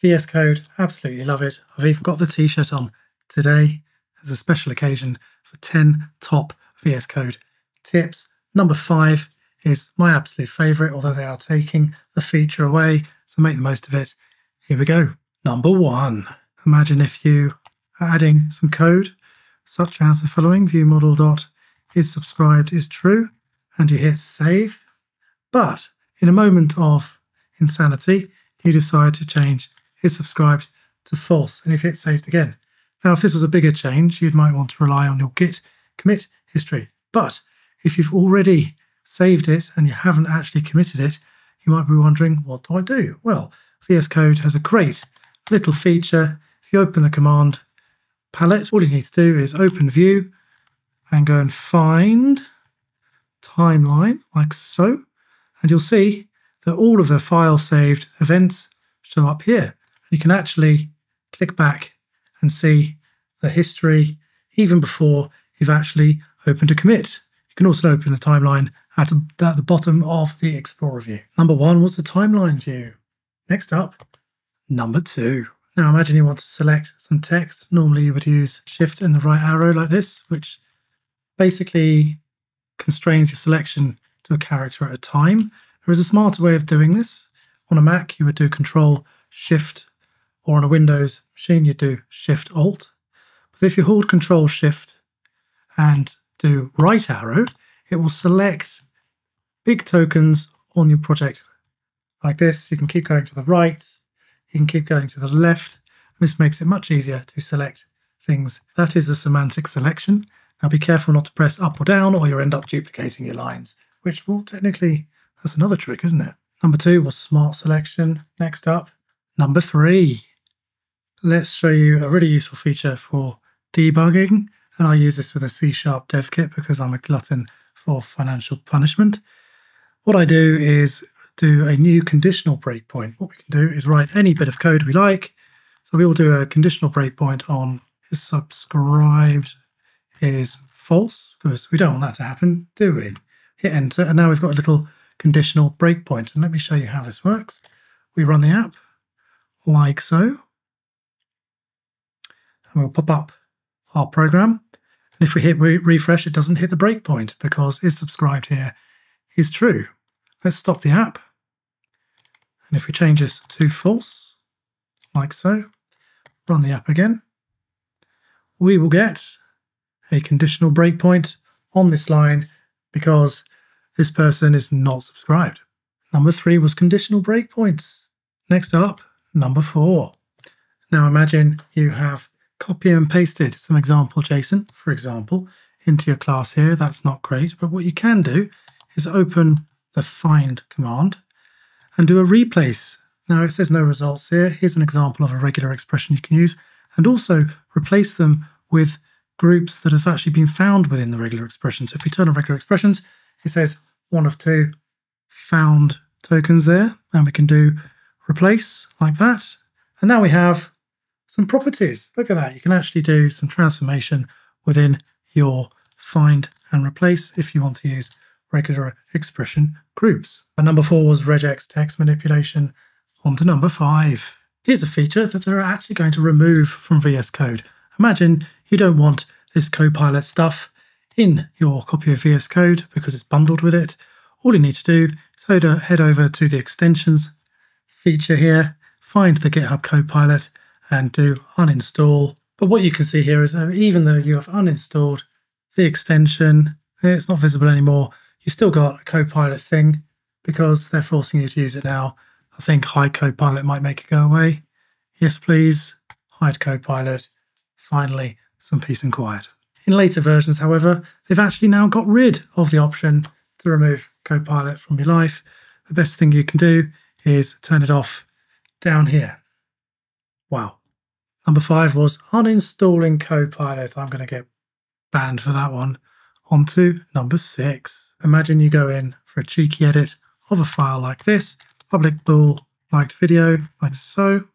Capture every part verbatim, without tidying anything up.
V S Code, absolutely love it. I've even got the t-shirt on today as a special occasion for ten top V S Code tips. Number five is my absolute favourite, although they are taking the feature away, so make the most of it. Here we go. Number one. Imagine if you are adding some code, such as the following: view model dot is subscribed is true, and you hit save. But in a moment of insanity, you decide to change is subscribed to false, and if you hit saved again. Now, if this was a bigger change, you might want to rely on your git commit history. But if you've already saved it and you haven't actually committed it, you might be wondering, what do I do? Well, V S Code has a great little feature. If you open the command palette, all you need to do is open view and go and find timeline, like so. And you'll see that all of the file saved events show up here. You can actually click back and see the history even before you've actually opened a commit. You can also open the timeline at, a, at the bottom of the Explorer view. Number one was the timeline view. Next up, number two. Now imagine you want to select some text. Normally you would use Shift and the right arrow like this, which basically constrains your selection to a character at a time. There is a smarter way of doing this. On a Mac, you would do Control Shift, or on a Windows machine, you do Shift Alt. But if you hold Control Shift and do right arrow, it will select big tokens on your project like this. You can keep going to the right, you can keep going to the left. And this makes it much easier to select things. That is a semantic selection. Now be careful not to press up or down, or you'll end up duplicating your lines, which will technically, that's another trick, isn't it? Number two was smart selection. Next up, number three. Let's show you a really useful feature for debugging. And I use this with a C sharp dev kit because I'm a glutton for financial punishment. What I do is do a new conditional breakpoint. What we can do is write any bit of code we like. So we will do a conditional breakpoint on is subscribed is false, because we don't want that to happen, do we? Hit enter, and now we've got a little conditional breakpoint. And let me show you how this works. We run the app like so, and we'll pop up our program. And if we hit re refresh, it doesn't hit the breakpoint because is subscribed here is true. Let's stop the app. And if we change this to false, like so, run the app again, we will get a conditional breakpoint on this line because this person is not subscribed. Number three was conditional breakpoints. Next up, number four. Now imagine you have copy and pasted some example JSON, for example, into your class here. That's not great, but what you can do is open the find command and do a replace. Now it says no results here. Here's an example of a regular expression you can use, and also replace them with groups that have actually been found within the regular expression. So if we turn on regular expressions, it says one of two found tokens there, and we can do replace like that. And now we have some properties. Look at that. You can actually do some transformation within your find and replace if you want to use regular expression groups. And number four was RegEx text manipulation. On to number five. Here's a feature that they're actually going to remove from V S Code. Imagine you don't want this Copilot stuff in your copy of V S Code because it's bundled with it. All you need to do is head over to the extensions feature here, find the GitHub Copilot and do uninstall. But what you can see here is that even though you have uninstalled the extension, it's not visible anymore. You've still got a Copilot thing because they're forcing you to use it now. I think hide Copilot might make it go away. Yes, please. Hide Copilot. Finally, some peace and quiet. In later versions, however, they've actually now got rid of the option to remove Copilot from your life. The best thing you can do is turn it off down here. Wow. Number five was uninstalling Copilot. I'm going to get banned for that one. On to number six. Imagine you go in for a cheeky edit of a file like this. Public bool liked video, like so.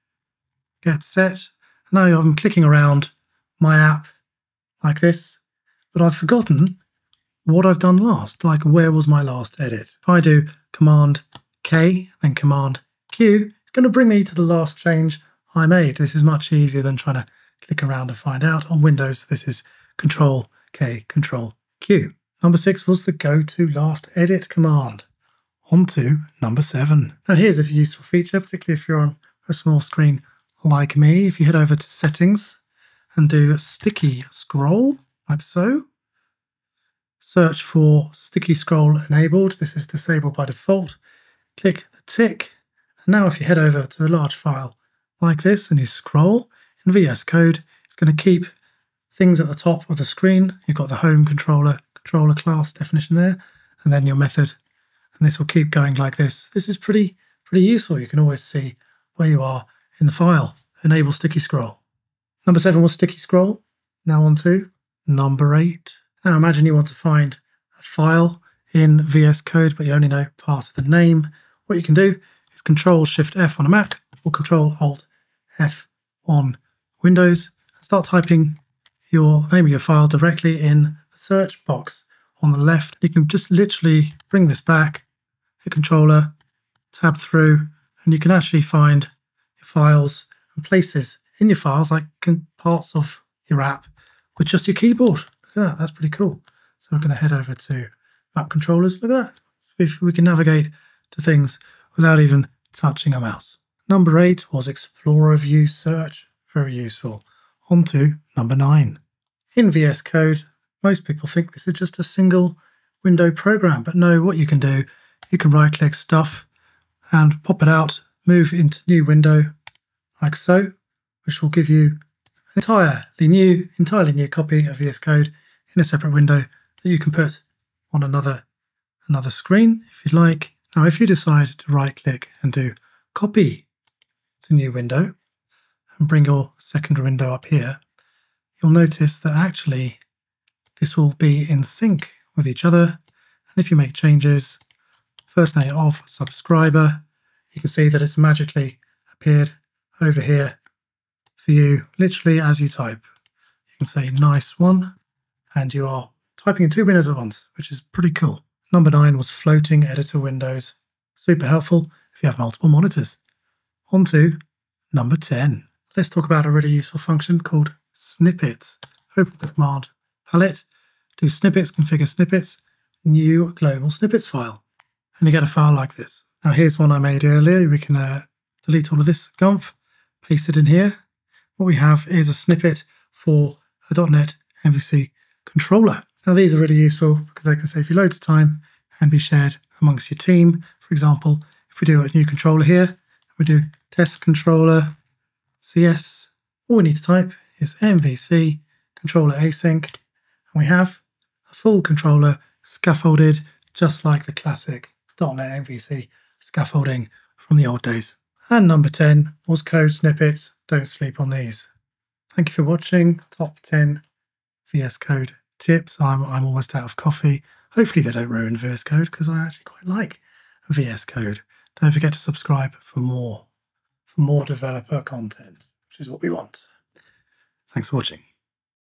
Get set. Now I'm clicking around my app like this, but I've forgotten what I've done last. Like, where was my last edit? If I do Command K, then Command Q, it's going to bring me to the last change I made. This is much easier than trying to click around and find out. On Windows, this is Control K, Control Q. Number six was the go to last edit command. On to number seven. Now here's a useful feature, particularly if you're on a small screen like me. If you head over to Settings and do a sticky scroll, like so, search for sticky scroll enabled. This is disabled by default. Click the tick. And now if you head over to a large file like this and you scroll, in V S Code, it's going to keep things at the top of the screen. You've got the home controller, controller class definition there, and then your method. And this will keep going like this. This is pretty, pretty useful. You can always see where you are in the file. Enable sticky scroll. Number seven was sticky scroll. Now on to number eight. Now imagine you want to find a file in V S Code, but you only know part of the name. What you can do is Control Shift F on a Mac or Control Alt F on Windows and start typing your name of your file directly in the search box on the left. You can just literally bring this back, hit Controller, tab through, and you can actually find your files and places in your files, like parts of your app, with just your keyboard. Look at that, that's pretty cool. So we're going to head over to Map Controllers. Look at that. If we can navigate to things without even touching a mouse. Number eight was Explorer View Search. Very useful. On to number nine. In V S Code, most people think this is just a single window program, but no, what you can do, you can right click stuff and pop it out, move into new window like so, which will give you an entirely new, entirely new copy of V S Code in a separate window that you can put on another, another screen if you'd like. Now, if you decide to right click and do copy to new window and bring your second window up here, you'll notice that actually this will be in sync with each other. And if you make changes, first name of subscriber, you can see that it's magically appeared over here for you, literally as you type. You can say nice one, and you are typing in two windows at once, which is pretty cool. Number nine was floating editor windows. Super helpful if you have multiple monitors. On to number ten. Let's talk about a really useful function called Snippets. Open the command palette, do snippets, configure snippets, new global snippets file. And you get a file like this. Now here's one I made earlier. We can uh, delete all of this gumph, paste it in here. What we have is a snippet for a dot net M V C controller. Now these are really useful because they can save you loads of time and be shared amongst your team. For example, if we do a new controller here, we do test controller C S, all we need to type is M V C controller async, and we have a full controller scaffolded just like the classic dot net M V C scaffolding from the old days. And number ten was code snippets. Don't sleep on these. Thank you for watching. Top ten V S Code tips. I'm, I'm almost out of coffee. Hopefully they don't ruin V S Code because I actually quite like V S Code. Don't forget to subscribe for more, for more developer content, which is what we want. Thanks for watching.